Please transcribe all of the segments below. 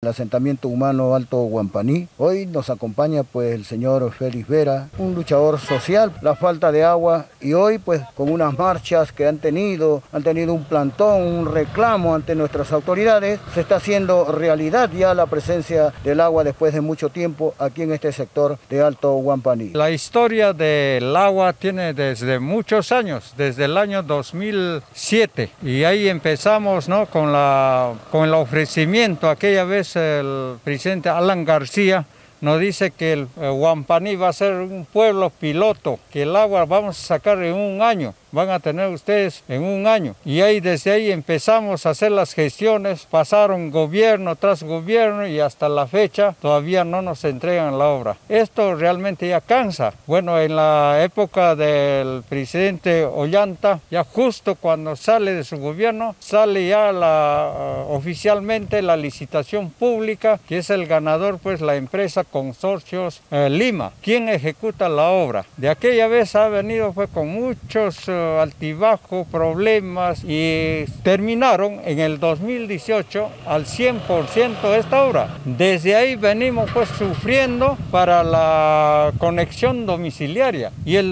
del asentamiento humano Alto Huampaní. Hoy nos acompaña pues el señor Félix Vera, un luchador social, la falta de agua, y hoy pues con unas marchas que han tenido un plantón, un reclamo ante nuestras autoridades, se está haciendo realidad ya la presencia del agua después de mucho tiempo aquí en este sector de Alto Huampaní. La historia del agua tiene desde muchos años, desde el año 2007, y ahí empezamos, ¿no?, con el ofrecimiento. Aquella vez el presidente Alan García nos dice que el Huampaní va a ser un pueblo piloto, que el agua vamos a sacar en un año. Van a tener ustedes en un año. Y ahí desde ahí empezamos a hacer las gestiones, pasaron gobierno tras gobierno y hasta la fecha todavía no nos entregan la obra. Esto realmente ya cansa. Bueno, en la época del presidente Ollanta, ya justo cuando sale de su gobierno, sale ya oficialmente la licitación pública, que es el ganador, pues la empresa Consorcios Lima, quien ejecuta la obra. De aquella vez ha venido pues con muchos altibajos, problemas, y terminaron en el 2018 al 100% esta obra. Desde ahí venimos pues sufriendo para la conexión domiciliaria, y el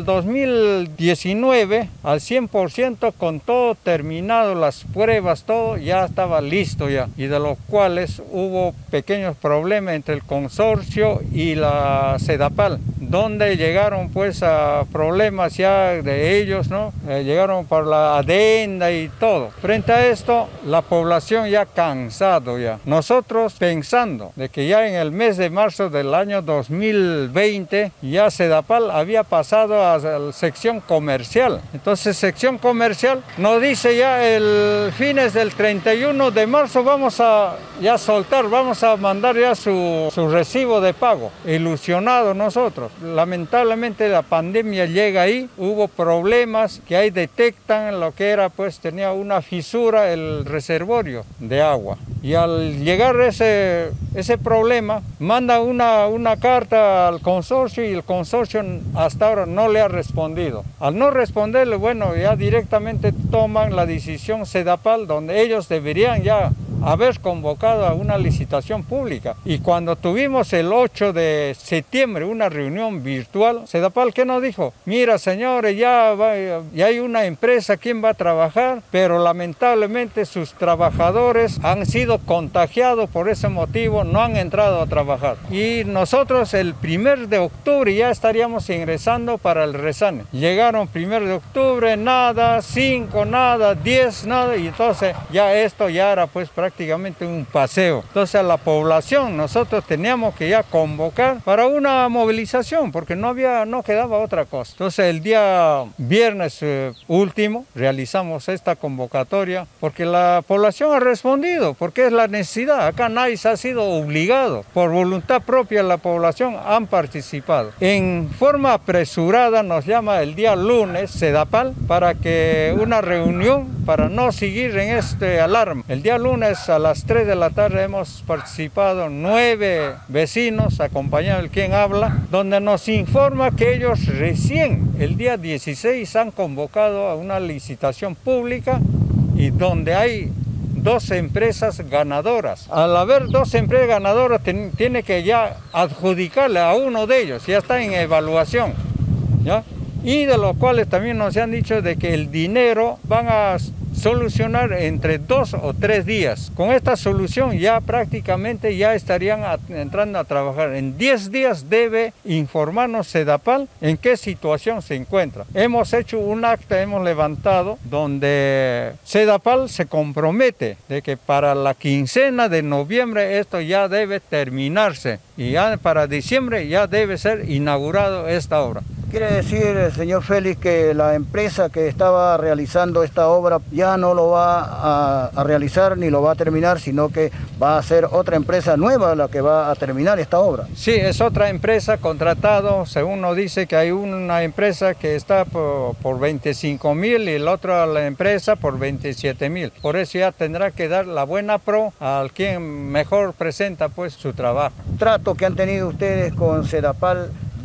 2019 al 100% con todo terminado, las pruebas, todo ya estaba listo ya, y de los cuales hubo pequeños problemas entre el consorcio y la Sedapal, donde llegaron pues a problemas ya de ellos, ¿no? Llegaron por la adenda y todo. Frente a esto, la población ya cansado ya. Nosotros pensando de que ya en el mes de marzo del año 2020 ya Sedapal había pasado a la sección comercial. Entonces sección comercial nos dice ya el fines del 31 de marzo vamos a ya soltar, vamos a mandar ya su recibo de pago. Ilusionados nosotros. Lamentablemente la pandemia llega ahí, hubo problemas que ahí detectan lo que era, pues tenía una fisura el reservorio de agua. Y al llegar ese problema, manda una carta al consorcio, y el consorcio hasta ahora no le ha respondido. Al no responderle, bueno, ya directamente toman la decisión Sedapal, donde ellos deberían ya haber convocado a una licitación pública. Y cuando tuvimos el 8 de septiembre una reunión virtual, Sedapal, ¿qué nos dijo? Mira, señores, ya hay una empresa quien va a trabajar, pero lamentablemente sus trabajadores han sido contagiados, por ese motivo no han entrado a trabajar. Y nosotros el 1 de octubre ya estaríamos ingresando para el Resane. Llegaron 1 de octubre, nada, 5, nada, 10, nada, y entonces ya esto ya era pues prácticamente un paseo. Entonces a la población nosotros teníamos que ya convocar para una movilización, porque no quedaba otra cosa. Entonces el día viernes último realizamos esta convocatoria, porque la población ha respondido, porque es la necesidad. Acá nadie se ha sido obligado, por voluntad propia la población han participado. En forma apresurada nos llama el día lunes Sedapal para que una reunión para no seguir en este alarma. El día lunes a las 3 de la tarde hemos participado 9 vecinos, acompañados de quien habla, donde nos informa que ellos recién el día 16 han convocado a una licitación pública, y donde hay 2 empresas ganadoras. Al haber 2 empresas ganadoras, tiene que ya adjudicarle a uno de ellos, ya está en evaluación, ¿ya? Y de los cuales también nos han dicho de que el dinero van a solucionar entre 2 o 3 días. Con esta solución ya prácticamente ya estarían entrando a trabajar. En 10 días debe informarnos Sedapal en qué situación se encuentra. Hemos hecho un acta, hemos levantado, donde Sedapal se compromete de que para la quincena de noviembre esto ya debe terminarse, y ya para diciembre ya debe ser inaugurado esta obra. Quiere decir, señor Félix, que la empresa que estaba realizando esta obra ya no lo va a realizar ni lo va a terminar, sino que va a ser otra empresa nueva la que va a terminar esta obra. Sí, es otra empresa contratado. Según nos dice que hay una empresa que está por 25.000 y la otra la empresa por 27.000. Por eso ya tendrá que dar la buena pro al quien mejor presenta pues su trabajo. El trato que han tenido ustedes con Sedapal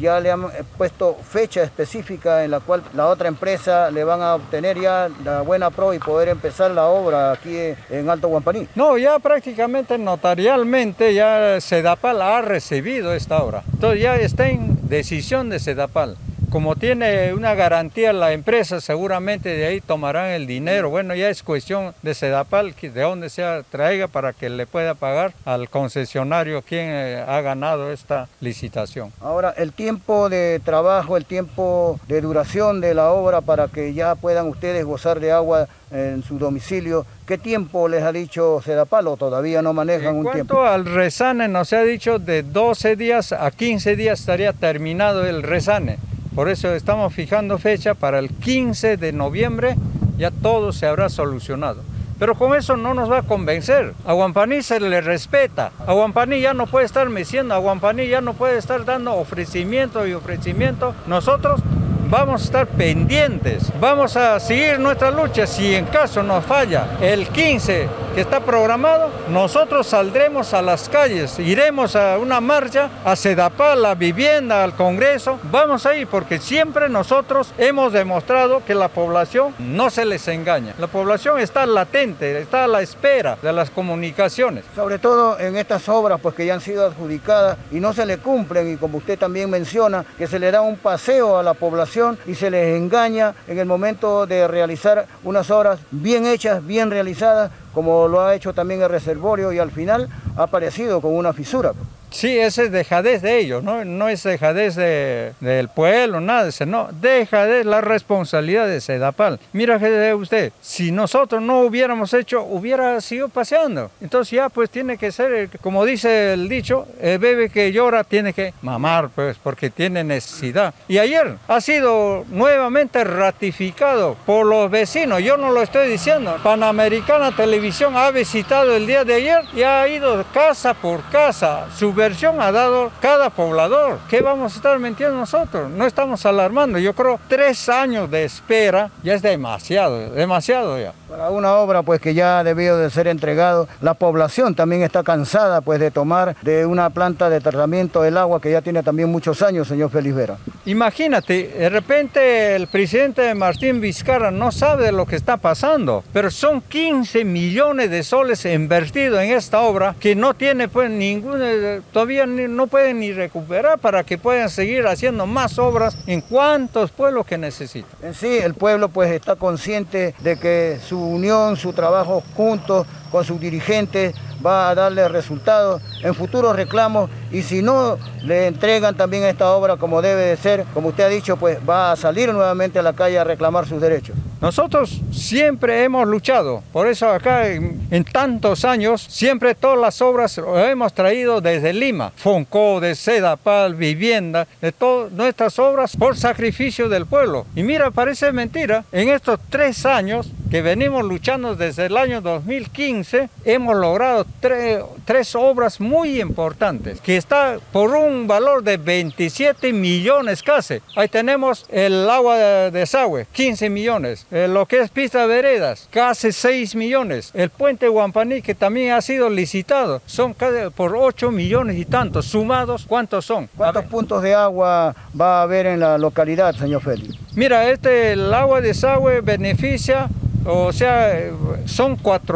ya le han puesto fecha específica en la cual la otra empresa le van a obtener ya la buena pro y poder empezar la obra aquí en Alto Guampaní? No, ya prácticamente notarialmente ya Sedapal ha recibido esta obra. Entonces ya está en decisión de Sedapal. Como tiene una garantía la empresa, seguramente de ahí tomarán el dinero. Bueno, ya es cuestión de Sedapal, de dónde se traiga para que le pueda pagar al concesionario quien ha ganado esta licitación. Ahora, el tiempo de trabajo, el tiempo de duración de la obra para que ya puedan ustedes gozar de agua en su domicilio, ¿qué tiempo les ha dicho Sedapal o todavía no manejan un tiempo? En cuanto al resane, nos ha dicho de 12 días a 15 días estaría terminado el resane. Por eso estamos fijando fecha para el 15 de noviembre, ya todo se habrá solucionado. Pero con eso no nos va a convencer. A Guampaní se le respeta. A Guampaní ya no puede estar meciendo, a Guampaní ya no puede estar dando ofrecimiento y ofrecimiento. Nosotros vamos a estar pendientes, vamos a seguir nuestra lucha. Si en caso nos falla el 15 que está programado, nosotros saldremos a las calles, iremos a una marcha, a Sedapal, a la vivienda, al Congreso. Vamos a ir porque siempre nosotros hemos demostrado que la población no se les engaña. La población está latente, está a la espera de las comunicaciones. Sobre todo en estas obras pues que ya han sido adjudicadas y no se le cumplen, y como usted también menciona, que se le da un paseo a la población y se les engaña en el momento de realizar unas obras bien hechas, bien realizadas, como lo ha hecho también el reservorio, y al final ha aparecido con una fisura. Sí, esa es dejadez de ellos, no es dejadez del pueblo, nada de eso, no, dejadez, la responsabilidad de Sedapal. Mira que usted, si nosotros no hubiéramos hecho, hubiera sido paseando. Entonces ya pues tiene que ser, como dice el dicho, el bebé que llora tiene que mamar, pues, porque tiene necesidad. Y ayer ha sido nuevamente ratificado por los vecinos, yo no lo estoy diciendo. Panamericana Televisión ha visitado el día de ayer y ha ido casa por casa, su versión ha dado cada poblador. ¿Qué vamos a estar mintiendo nosotros? No estamos alarmando. Yo creo 3 años de espera ya es demasiado ya. Para una obra pues que ya debió de ser entregado, la población también está cansada pues de tomar de una planta de tratamiento del agua que ya tiene también muchos años, señor Félix Vera. Imagínate, de repente el presidente Martín Vizcarra no sabe de lo que está pasando, pero son 15 millones de soles invertidos en esta obra que no tiene pues ninguna, todavía no pueden ni recuperar para que puedan seguir haciendo más obras en cuantos pueblos que necesitan. En sí, el pueblo pues está consciente de que su unión, su trabajo juntos con sus dirigentes va a darle resultados en futuros reclamos, y si no le entregan también esta obra como debe de ser, como usted ha dicho, pues va a salir nuevamente a la calle a reclamar sus derechos. Nosotros siempre hemos luchado, por eso acá en tantos años, siempre todas las obras hemos traído desde Lima, Fonco, de Sedapal, Vivienda, de todas nuestras obras por sacrificio del pueblo. Y mira, parece mentira, en estos 3 años que venimos luchando desde el año 2015, hemos logrado tres obras muy importantes, que está por un valor de 27 millones casi. Ahí tenemos el agua de desagüe, 15 millones. Lo que es pista de veredas, casi 6 millones. El puente Guampaní, que también ha sido licitado, son casi por 8 millones y tantos. Sumados, ¿cuántos son? ¿Cuántos puntos de agua va a haber en la localidad, señor Félix? Mira, el agua de desagüe beneficia, o sea, son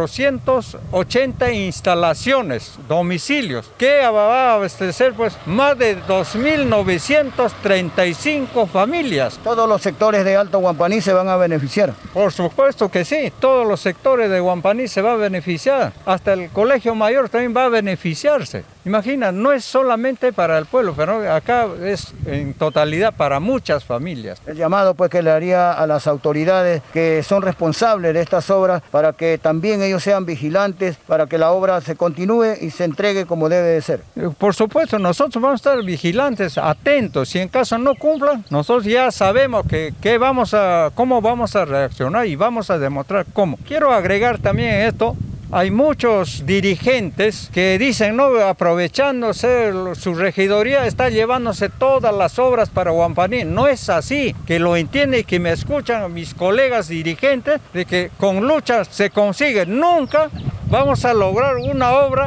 480 instalaciones, domicilios, que va a abastecer pues más de 2.935 familias. ¿Todos los sectores de Alto Guampaní se van a beneficiar? Por supuesto que sí, todos los sectores de Guampaní se van a beneficiar, hasta el colegio mayor también va a beneficiarse. Imagina, no es solamente para el pueblo, pero acá es en totalidad para muchas familias. El llamado pues que le haría a las autoridades que son responsables de estas obras para que también ellos sean vigilantes, para que la obra se continúe y se entregue como debe de ser. Por supuesto, nosotros vamos a estar vigilantes, atentos. Si en caso no cumplan, nosotros ya sabemos cómo vamos a reaccionar y vamos a demostrar cómo. Quiero agregar también esto. Hay muchos dirigentes que dicen, no, aprovechándose su regidoría, está llevándose todas las obras para Guampaní. No es así, que lo entienden y que me escuchan mis colegas dirigentes, de que con lucha se consigue. Nunca vamos a lograr una obra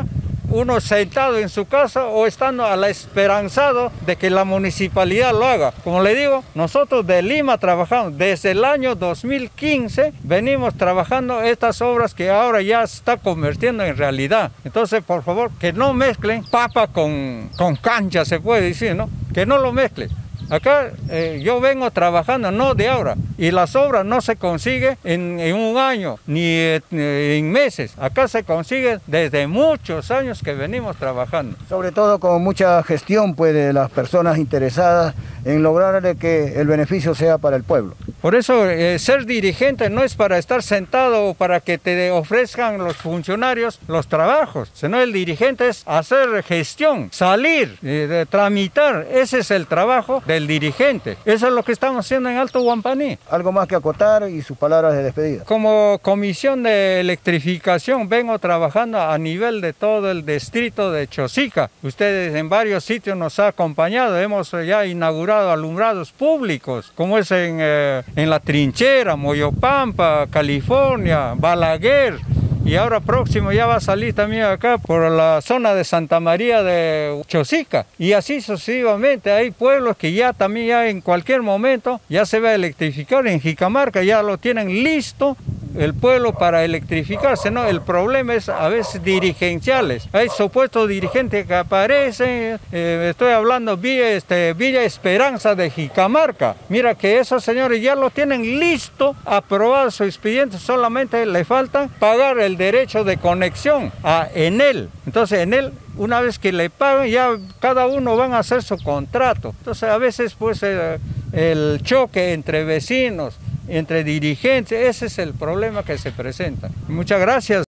uno sentado en su casa o estando a la esperanzado de que la municipalidad lo haga. Como le digo, nosotros de Lima trabajamos desde el año 2015, venimos trabajando estas obras que ahora ya se está convirtiendo en realidad. Entonces, por favor, que no mezclen papa con cancha, se puede decir, ¿no? Que no lo mezclen. Acá yo vengo trabajando no de ahora y las obras no se consiguen en un año ni en meses. Acá se consiguen desde muchos años que venimos trabajando. Sobre todo con mucha gestión pues, de las personas interesadas en lograr que el beneficio sea para el pueblo. Por eso ser dirigente no es para estar sentado o para que te ofrezcan los funcionarios los trabajos, sino el dirigente es hacer gestión, salir, tramitar. Ese es el trabajo del dirigente. Eso es lo que estamos haciendo en Alto Huampaní. Algo más que acotar y sus palabras de despedida. Como comisión de electrificación vengo trabajando a nivel de todo el distrito de Chosica. Ustedes en varios sitios nos han acompañado, hemos ya inaugurado alumbrados públicos, como es en La Trinchera, Moyopampa, California, Balaguer. Y ahora próximo ya va a salir también acá por la zona de Santa María de Chosica. Y así sucesivamente hay pueblos que ya también ya en cualquier momento ya se va a electrificar. En Jicamarca ya lo tienen listo el pueblo para electrificarse, ¿no? El problema es a veces dirigenciales. Hay supuestos dirigentes que aparecen, estoy hablando Villa Esperanza de Jicamarca. Mira que esos señores ya lo tienen listo, aprobado su expediente, solamente le falta pagar el derecho de conexión a Enel. Entonces Enel, una vez que le pagan, ya cada uno van a hacer su contrato. Entonces a veces pues el choque entre vecinos, entre dirigentes, ese es el problema que se presenta. Muchas gracias.